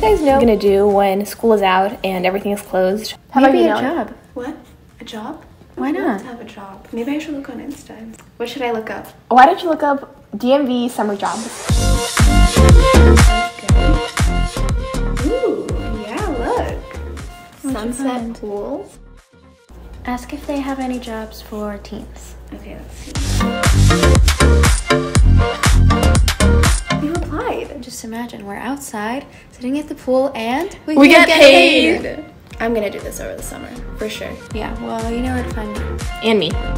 guys know what you're gonna do when school is out and everything is closed? Maybe a job. What? A job? Why not? I have a job. Maybe I should look on Insta. What should I look up? Why don't you look up DMV summer jobs? Ooh, yeah, look. Sunset pools. Ask if they have any jobs for teens. Okay, let's see. You replied. Just imagine we're outside, sitting at the pool, and We get paid. I'm gonna do this over the summer, for sure. Yeah, well, you know where to find me. And me.